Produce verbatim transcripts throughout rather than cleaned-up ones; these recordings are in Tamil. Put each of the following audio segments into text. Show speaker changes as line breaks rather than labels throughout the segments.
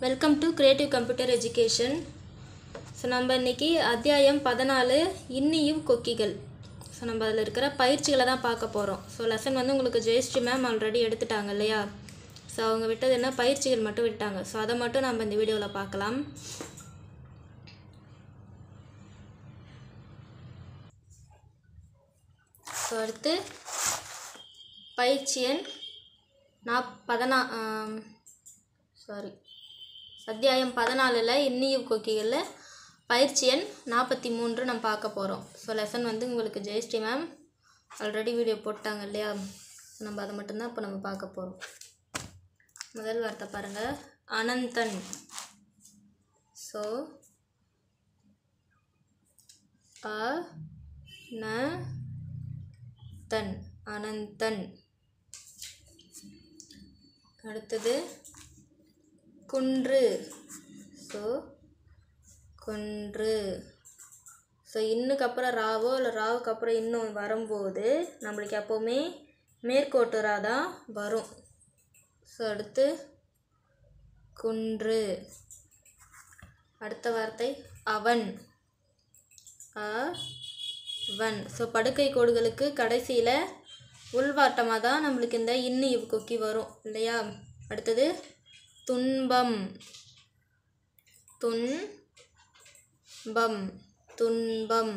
Welcome to creative computer education. So நம்ம இன்றைக்கி அத்தியாயம் பதினாலு இன்னியும் கொக்கிகள். ஸோ நம்ம அதில் இருக்கிற பயிற்சிகளை தான் பார்க்க போகிறோம். ஸோ லெசன் வந்து உங்களுக்கு ஜெயஸ்ரீ மேம் ஆல்ரெடி எடுத்துட்டாங்க இல்லையா? ஸோ அவங்க விட்டது என்ன, பயிற்சிகள் மட்டும் விட்டாங்க. ஸோ அதை மட்டும் நம்ம இந்த வீடியோவில் பார்க்கலாம். ஸோ அடுத்து பயிற்சி எண் நான் பதினா சாரி அத்தியாயம் பதினாலில் இன்னியும் கொக்கிகளில் பயிற்சி எண் நாற்பத்தி மூன்று நம்ம பார்க்க போகிறோம். ஸோ லெசன் வந்து உங்களுக்கு ஜெயஸ்ரீ மேம் ஆல்ரெடி வீடியோ போட்டாங்க இல்லையா? நம்ம அதை மட்டும்தான் இப்போ நம்ம பார்க்க போகிறோம். முதல் வார்த்தை பாருங்கள், அனந்தன். ஸோ அ ந தன், அனந்தன். அடுத்தது குன்று. ஸோ குன்று. ஸோ இன்னுக்கு அப்புறம் ராவோ இல்லை ராவுக்கு அப்புறம் இன்னும் வரும்போது நம்மளுக்கு எப்போவுமே மேற்கோட்டு ரா தான் வரும். ஸோ அடுத்து குன்று. அடுத்த வார்த்தை அவன். அ வன். ஸோ படுக்கை கோடுகளுக்கு கடைசியில் உள்வாட்டமாக தான் நம்மளுக்கு இந்த இன்னி கொக்கி வரும் இல்லையா? அடுத்தது துன்பம். துன்பம் துன்பம்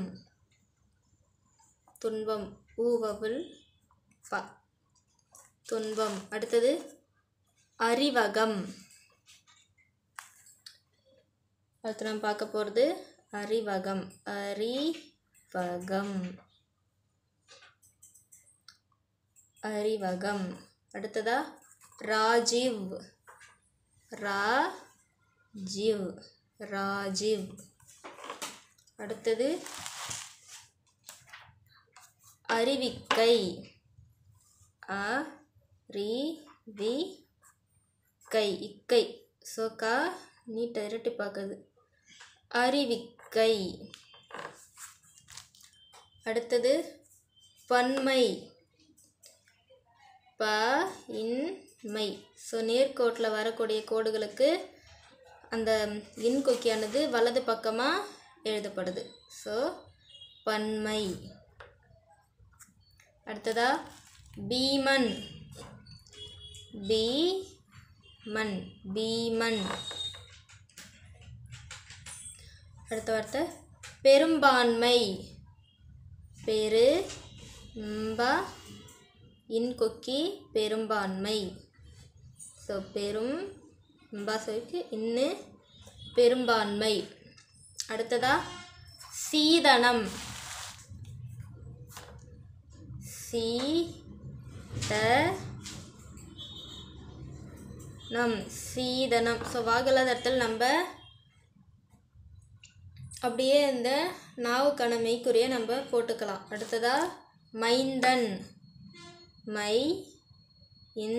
துன்பம் ஊவவுள் ப, துன்பம். அடுத்தது அறிவகம். அடுத்து நம்ம பார்க்க போகிறது அறிவகம். அறிவகம் அறிவகம். அடுத்ததா ராஜீவ். ராஜீவ் ராஜீவ். அடுத்தது அறிவிக்கை. அ ரி வி கை, இக்கை. ஸோ கா நீட்டை இரட்டி பார்க்குது, அறிவிக்கை. அடுத்தது பன்மை. ப இன்மை. ஸோ நேர்கோட்டில் வரக்கூடிய கோடுகளுக்கு அந்த இன் கொக்கியானது வலது பக்கமாக எழுதப்படுது. ஸோ பன்மை. அடுத்ததா பீமன். பீமன் பீமன். அடுத்த வார்த்தை பெரும்பான்மை. பெரு ம்ப இன் கொக்கி பெரும்பான்மை. ஸோ பெரும் சொல்லிக்கு இன்னு பெரும்பான்மை. அடுத்ததா சீதனம். சீதனம் சீதனம். ஸோ வாகலாத இடத்துல நம்ம அப்படியே இந்த நாவுக்கான மெய்க்குறியை நம்ம போட்டுக்கலாம். அடுத்ததா மைந்தன். மை இன்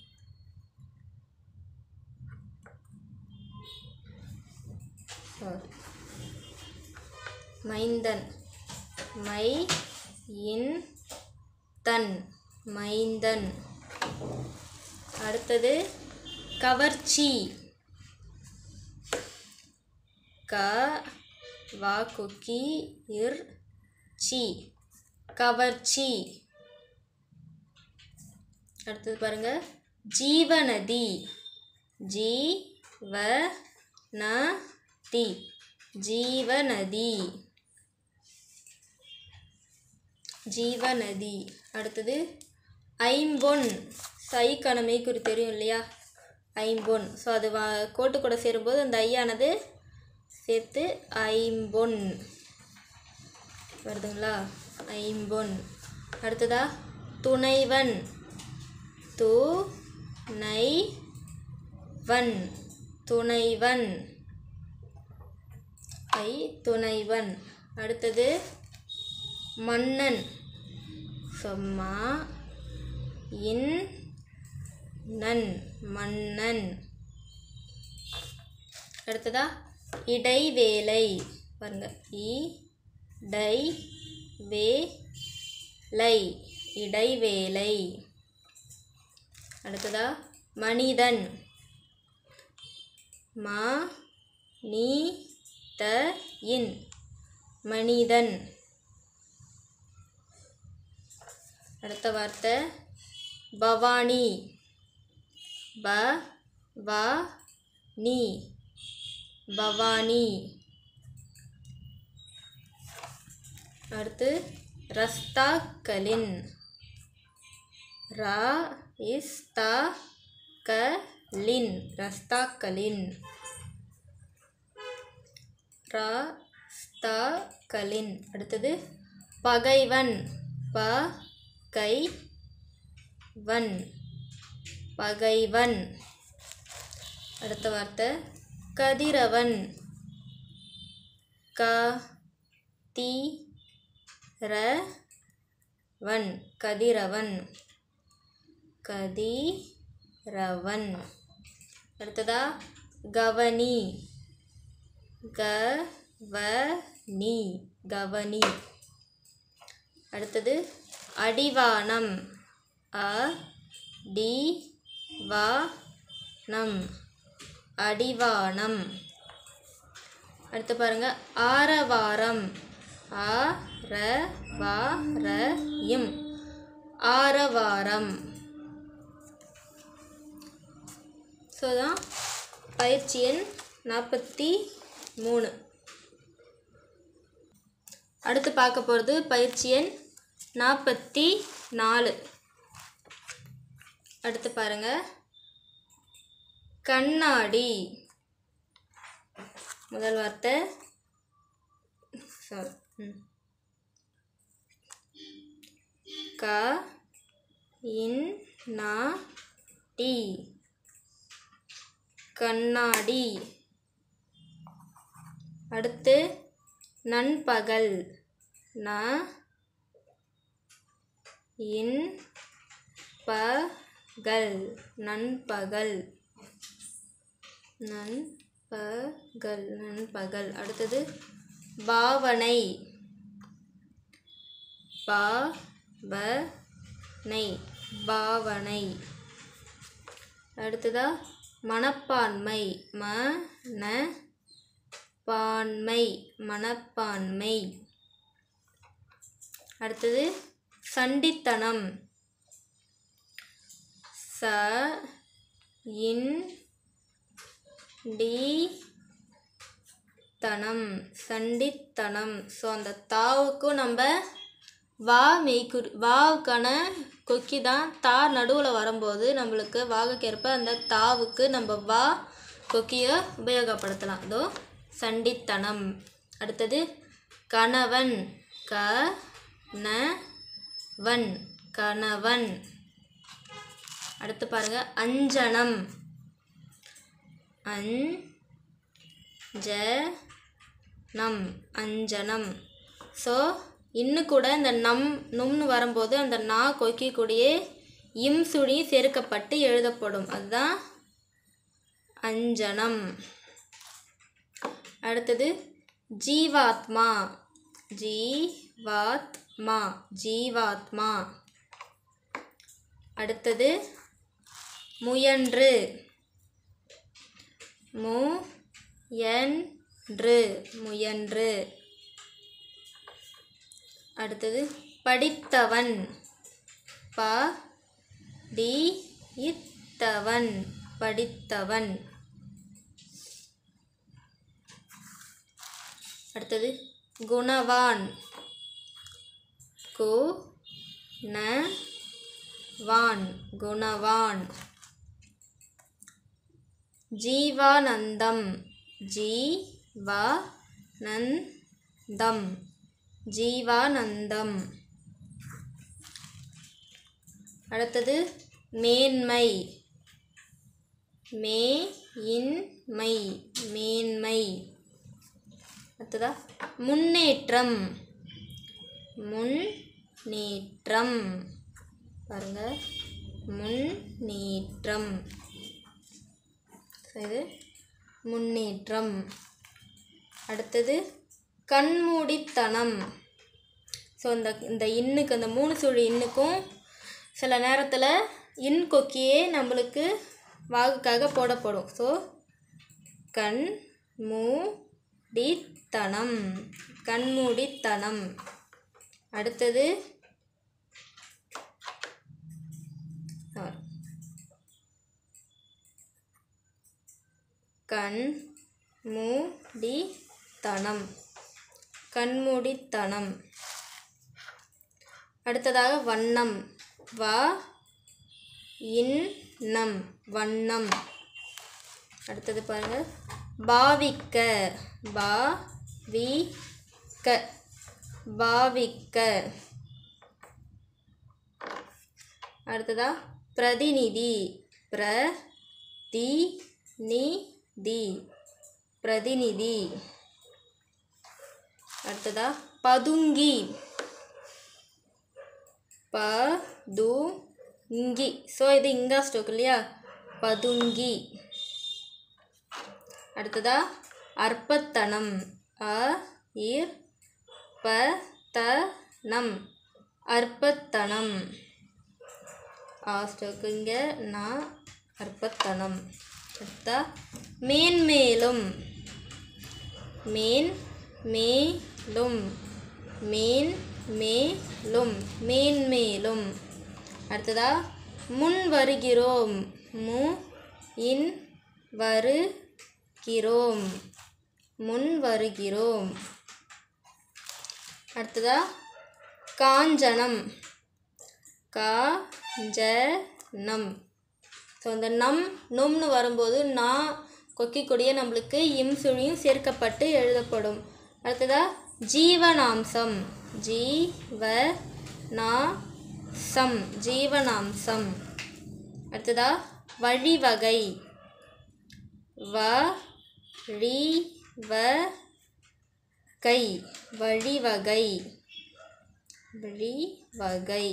மைந்தன். மை இன் தன், மைந்தன். அடுத்தது கவர்ச்சி. க வா கொக்கி இர் சி, கவர்ச்சி. அடுத்தது பாருங்க, ஜீவநதி. ஜீ வ ந தி, ஜீவநதி ஜீவநதி. அடுத்தது ஐம்பொன். சைக்கான மெய்க்குறி தெரியும் இல்லையா? ஐம்பொன். ஸோ அது வா கோட்டு கூட சேரும்போது அந்த ஐயானது சேர்த்து ஐம்பொன் வருதுங்களா? ஐம்பொன். அடுத்ததா துணைவன். து நை வன், துணைவன். ஐ துணைவன். அடுத்தது மன்னன். சொம்மா இன் நன், மன்னன். அடுத்ததா இடைவேளை. பாருங்க, இ டை வே லை, இடைவேளை. அடுத்ததா மனிதன். ம நீ த இன் மனிதன். அடுத்த வார்த்தை பவானி. ப வா நீ பவானி. அடுத்து ரஸ்தாக்களின். ரா இஸ் த க லின் ரஸ்தாக்களின். ரா ஸ்தா களின். அடுத்தது பகைவன். ப கை வன் பகைவன். அடுத்த வார்த்தை கதிரவன். க தி ர வன் கதிரவன் கதிரவன். அடுத்ததா கவனி. க வ நீ கவனி. அடுத்தது அடிவானம். அ டி வா நம் அடிவானம். அடுத்து பாருங்க ஆரவாரம். ஆ ர வா ர இம் ஆரவாரம். ஸோ தான் பயிற்சி எண் நாற்பத்தி மூணு. அடுத்து பார்க்க போகிறது பயிற்சி எண் நாற்பத்தி நாலு. அடுத்து பாருங்க கண்ணாடி. முதல் வார்த்தை சாரி க இன் நா டி கண்ணாடி. அடுத்து நண்பகல். ந இன் ப கல் நண்பகல் நண்பகல் நண்பகல். அடுத்தது பாவனை. பா ப நை பாவனை. அடுத்ததா மனப்பான்மை. ம ந பான்மை மனப்பான்மை. அடுத்தது சண்டித்தனம். ச இன் டி தனம் சண்டித்தனம். ஸோ அந்த தாவுக்கும் நம்ம வா மெய்க்குறி வாவுக்கான கொக்கி தான். தா நடுவில் வரும்போது நம்மளுக்கு வாகுக்கேற்ப அந்த தாவுக்கு நம்ம வா கொக்கியை உபயோகப்படுத்தலாம். இதோ சண்டித்தனம். அடுத்தது கணவன். க ந வன் கணவன். அடுத்து பாருங்க அஞ்சனம். அஞ் ஜ நம் அஞ்சனம். ஸோ இன்னும் கூட இந்த நம் நும்னு வரும்போது அந்த நா கொக்கி கூடியே இம் சுழி சேர்க்கப்பட்டு எழுதப்படும். அதுதான் அஞ்சனம். அடுத்தது ஜீவாத்மா. ஜீவாத்மா ஜீவாத்மா. அடுத்தது முயன்று. மு என் று முயன்று. அடுத்தது படித்தவன். ப டி இத்தவன் படித்தவன். அடுத்தது குணவான். கு ந வான் குணவான். ஜீவானந்தம். ஜீ வா நந்தம் ஜீவானந்தம். அடுத்தது மேன்மை. மே இன் மை மேன்மை. அடுத்ததா முன்னேற்றம். முன்னேற்றம் பாருங்க முன்னேற்றம். இது முன்னேற்றம். அடுத்தது கண்மூடித்தனம். ஸோ இந்த இந்த இன்னுக்கு அந்த மூணு சுழி இன்னுக்கும் சில நேரத்தில் இன் கொக்கியே நம்மளுக்கு வாகுக்காக போடப்படும். ஸோ கண்மூடித்தனம் கண்மூடித்தனம். அடுத்தது கண்மூடித்தனம் கண்மூடித்தனம். அடுத்ததாக வண்ணம் வ இன்னம் வண்ணம். அடுத்தது பாருங்க பாவிக்க பாவிக்க பாவிக்க. அடுத்ததா பிரதிநிதி பிரதிநிதி பிரதிநிதி. அடுத்ததா பதுங்கி பதுங்கி. ஸோ இது இங்கா ஸ்டோக் இல்லையா, பதுங்கி. அடுத்ததா அற்பத்தனம் அ இர் ப த நம் அற்பத்தனம். ஆ ஸ்டோக் இங்கே நான் அற்பத்தனம். அடுத்தா மேன்மேலும் மேன் மேலும் மேன் மேலும் மேன்மேலும். அடுத்ததா முன் வருகிறோம் மு இன் வருகிறோம் முன் வருகிறோம். அடுத்ததா காஞ்சனம் காஞ்சனம். ஸோ இந்த நம் நும்னு வரும்போது நான் கொக்கிக்கூடிய நம்மளுக்கு இம் சுழியும் சேர்க்கப்பட்டு எழுதப்படும். அடுத்ததா ஜீவனாம்சம் ஜீவநாசம் ஜீவனாம்சம். அடுத்ததா வழிவகை வழிவகை வழிவகை வழிவகை.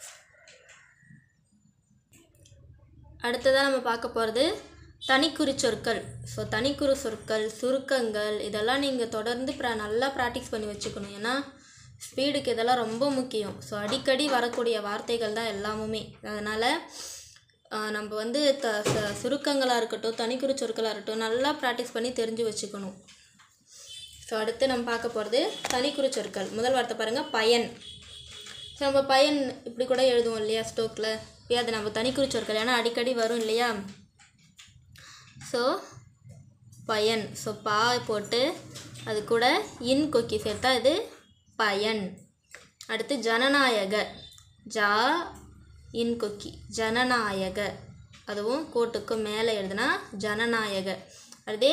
அடுத்ததாக நம்ம பார்க்க போகிறது தனிக்குறி சொற்கள். ஸோ தனிக்குறி சொற்கள் சுருக்கங்கள் இதெல்லாம் நீங்கள் தொடர்ந்து ப்ரா நல்லா ப்ராக்டிஸ் பண்ணி வச்சுக்கணும். ஏன்னா ஸ்பீடுக்கு இதெல்லாம் ரொம்ப முக்கியம். ஸோ அடிக்கடி வரக்கூடிய வார்த்தைகள் தான் எல்லாமுமே. அதனால் நம்ம வந்து த சுருக்கங்களாக இருக்கட்டும் தனிக்குறி சொற்களாக இருக்கட்டும் நல்லா ப்ராக்டிஸ் பண்ணி தெரிஞ்சு வச்சுக்கணும். ஸோ அடுத்து நம்ம பார்க்க போகிறது தனிக்குறி சொற்கள். முதல் வார்த்தை பாருங்கள் பயன். ஸோ நம்ம பயன் இப்படி கூட எழுதுவோம் இல்லையா ஸ்டோக்கில், அது நம்ம தனிக்குறி சொற்கள் ஏன்னா அடிக்கடி வரும் இல்லையா. ஸோ பயன். ஸோ பா போட்டு அது கூட இன் கொக்கி சேர்த்தா இது பயன். அடுத்து ஜனநாயக ஜா இன் கொக்கி ஜனநாயக அதுவும் கோட்டுக்கு மேலே எழுதுனா ஜனநாயக. அதே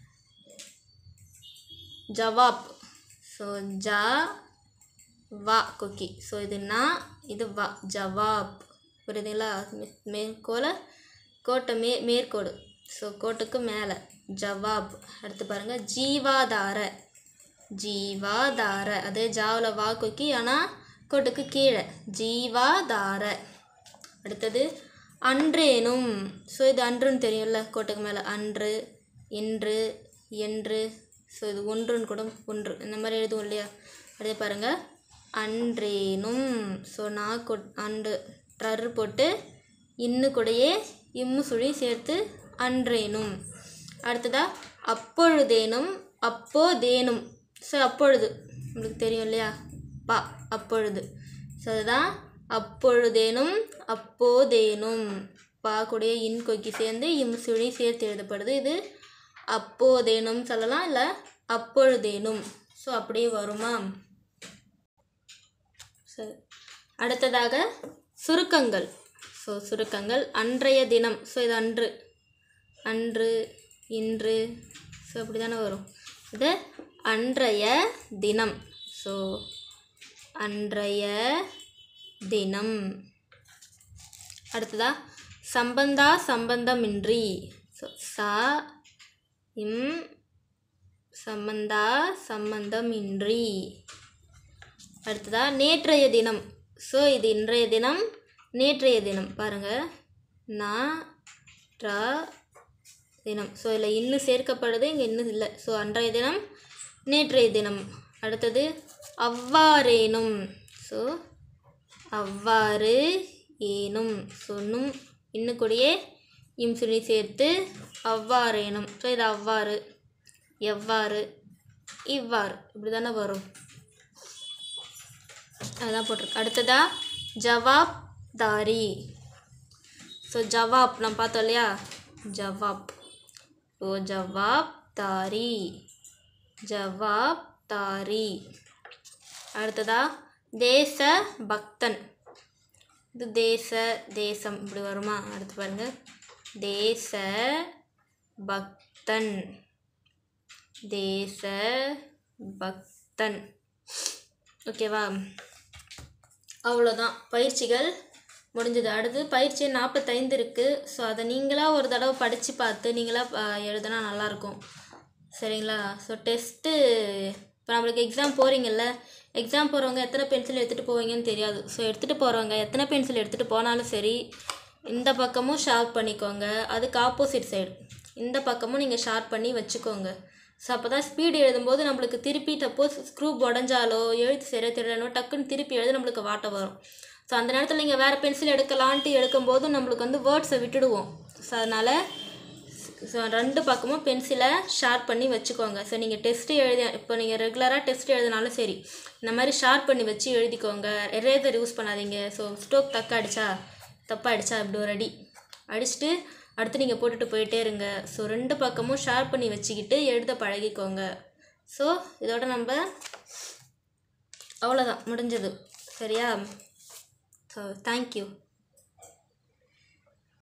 ஜவாப். ஸோ ஜா வா கொக்கி. ஸோ இது நான் இது வா ஜவாப். புரியுதுங்களா, மேற்கோள கோட்டை மே மேற்கோடு. ஸோ கோட்டுக்கு மேலே ஜவாப். அடுத்து பாருங்கள் ஜீவாதார ஜீவாதார அதே ஜாவில் வா கொக்கி ஆனால் கோட்டுக்கு கீழே ஜீவாதார. அடுத்தது அன்றேனும். ஸோ இது அன்றுன்னு தெரியும்ல கோட்டுக்கு மேலே அன்று இன்று என்று. ஸோ இது ஒன்றுன்னு கூட ஒன்று இந்த மாதிரி எழுதுவோம் இல்லையா. அதே பாருங்கள் அன்றேனும். ஸோ நான் கொ அன்று ட்ரு போட்டு இன்னு கூடையே இம்மு சுழி சேர்த்து அன்றேனும். அடுத்ததாக அப்பொழுதேனும் அப்போதேனும். ஸோ அப்பொழுது உங்களுக்கு தெரியும் இல்லையா பா அப்பொழுது. ஸோ அதுதான் அப்பொழுதேனும் அப்போதேனும். பா கூடிய இன் கொக்கி சேர்ந்து இம் சுழி சேர்த்து எழுதப்படுது. இது அப்போதேனும் சொல்லலாம் இல்லை அப்பொழுதேனும். ஸோ அப்படியே வருமா. சரி அடுத்ததாக சுருக்கங்கள். ஸோ சுருக்கங்கள் அன்றைய தினம். ஸோ இது அன்று அன்று இன்று. ஸோ அப்படி தானே வரும். இது அன்றைய தினம். ஸோ அன்றைய தினம். அடுத்ததா சம்பந்தா சம்பந்தமின்றி. ஸோ சா இம் சம்பந்தா சம்பந்தமின்றி. அடுத்ததா நேற்றைய தினம். ஸோ இது இன்றைய தினம் நேற்றைய தினம். பாருங்கள் நான் ட்ரா தினம். ஸோ இதில் இன்னும் சேர்க்கப்படுது இங்கே இன்னும் இல்லை. ஸோ அன்றைய தினம் நேற்றைய தினம். அடுத்தது அவ்வாறேனும். ஸோ அவ்வாறு ஏனும். ஸோ இன்னும் இன்னும் கூடயே இம் சுழி சேர்த்து அவ்வாறேனும். ஸோ இது அவ்வாறு, எவ்வாறு, இவ்வாறு இப்படி தானே வரும். அதுதான் போட்டிருக்கு. அடுத்ததா ஜவாப் தாரி. ஸோ ஜவாப் நம்ம பார்த்தோம் இல்லையா, ஜவாப். ஓ ஜவாப் தாரி, ஜவாப் தாரி. அடுத்ததா தேச பக்தன். இது தேச தேசம் இப்படி வருமா. அடுத்து பாருங்க, தேச பக்தன், தேச பக்தன். ஓகேவா, அவ்வளோதான் பயிற்சிகள் முடிஞ்சது. அடுத்து பயிற்சி நாற்பத்தைந்து இருக்குது. ஸோ அதை நீங்களாக ஒரு தடவை படித்து பார்த்து நீங்களாக எழுதுனா நல்லாயிருக்கும். சரிங்களா. ஸோ டெஸ்ட்டு இப்போ நம்மளுக்கு எக்ஸாம் போகிறீங்கல்ல, எக்ஸாம் போகிறவங்க எத்தனை பென்சில் எடுத்துகிட்டு போவீங்கன்னு தெரியாது. ஸோ எடுத்துகிட்டு போகிறவங்க எத்தனை பென்சில் எடுத்துகிட்டு போனாலும் சரி, இந்த பக்கமும் ஷார்ப் பண்ணிக்கோங்க, அதுக்கு ஆப்போசிட் சைடு இந்த பக்கமும் நீங்கள் ஷார்ப் பண்ணி வச்சுக்கோங்க. ஸோ அப்போ தான் ஸ்பீடு எழுதும்போது நம்மளுக்கு திருப்பி சப்போஸ் ஸ்க்ரூ உடஞ்சாலோ எழுத்து சரியாக தெரியலனோ டக்குன்னு திருப்பி எழுத நம்மளுக்கு வாட்ட வரும். ஸோ அந்த நேரத்தில் நீங்கள் வேறு பென்சில் எடுக்கலான்ட்டு எடுக்கும்போது நம்மளுக்கு வந்து வேர்ட்ஸை விட்டுடுவோம். ஸோ அதனால் ஸோ ரெண்டு பக்கமும் பென்சிலை ஷார்ப் பண்ணி வச்சுக்கோங்க. ஸோ நீங்கள் டெஸ்ட்டு எழுதி இப்போ நீங்கள் ரெகுலராக டெஸ்ட் எழுதினாலும் சரி இந்த மாதிரி ஷார்ப் பண்ணி வச்சு எழுதிக்கோங்க. எரேசர் யூஸ் பண்ணாதீங்க. ஸோ ஸ்டோக் தக்க அடித்தா தப்பாக அடித்தா இப்படி ஒரு அடி அடிச்சுட்டு அடுத்து நீங்கள் போட்டுட்டு போயிட்டே இருங்க. ஸோ ரெண்டு பக்கமும் ஷார்ப் பண்ணி வச்சுக்கிட்டு எழுத பழகிக்கோங்க. ஸோ இதோட நம்ம அவ்வளோதான் முடிஞ்சது. சரியா. So thank you.